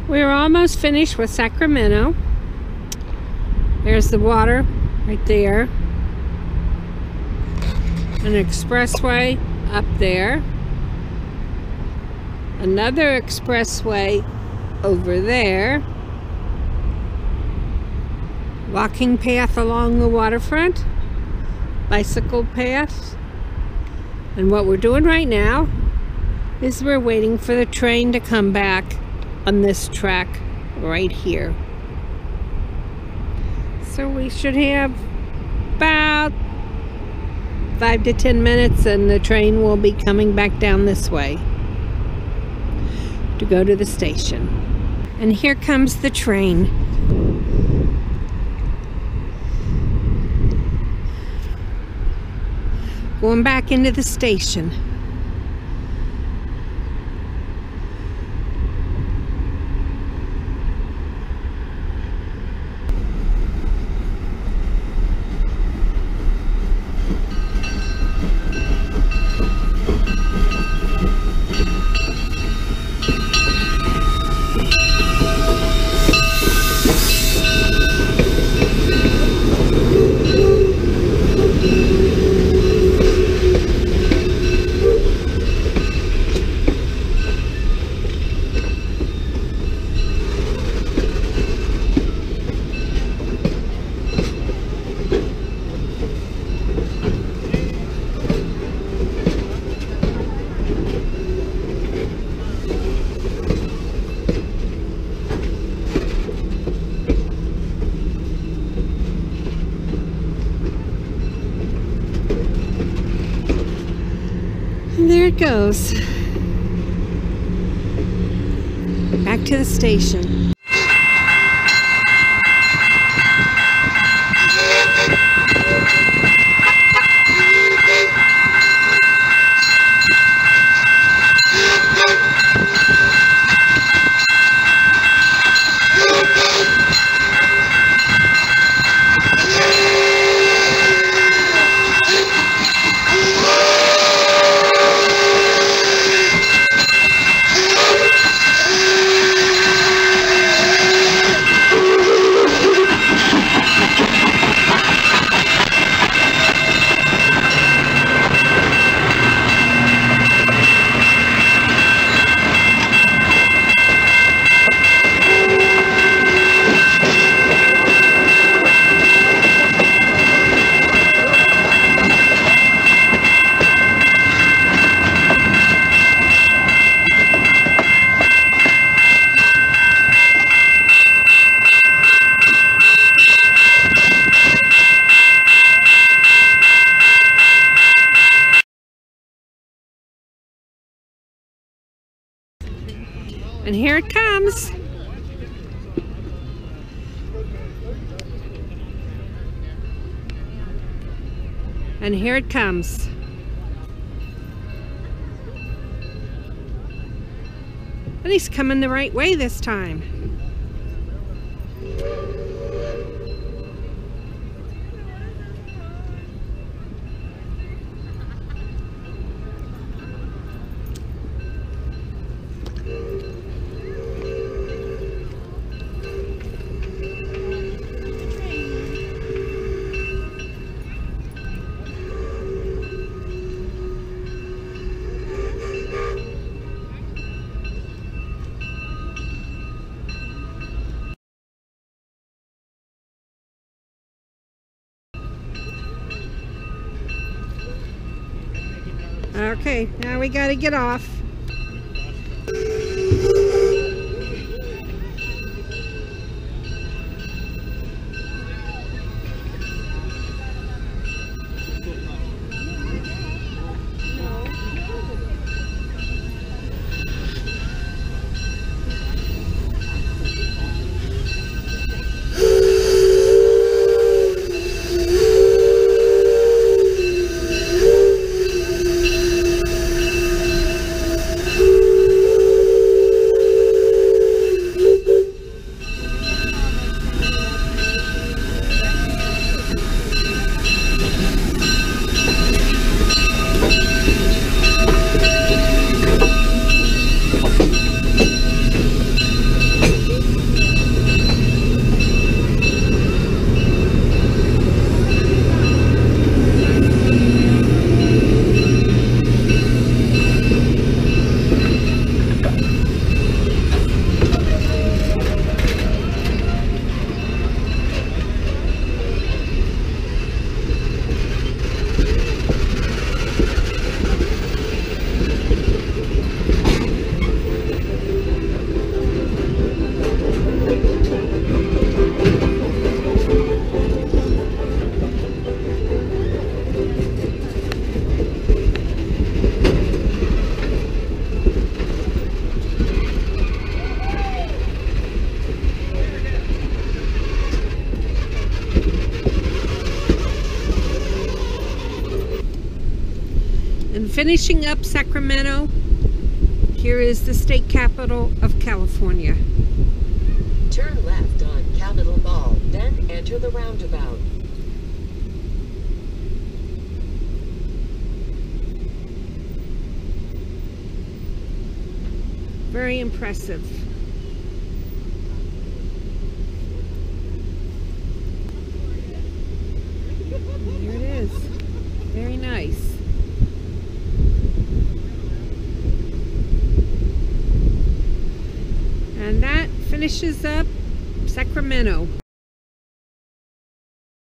We're almost finished with Sacramento. There's the water right there. An expressway up there. Another expressway over there. Walking path along the waterfront. Bicycle path. And what we're doing right now is we're waiting for the train to come back on this track right here. So we should have about 5 to 10 minutes and the train will be coming back down this way to go to the station. And here comes the train. Going back into the station. And there it goes. Back to the station. And here it comes. And here it comes. And he's coming the right way this time. Okay, now we gotta get off. finishing up Sacramento, here is the state capital of California. Turn left on Capitol Mall, then enter the roundabout. Very impressive. Here it is. Very nice. And that finishes up Sacramento.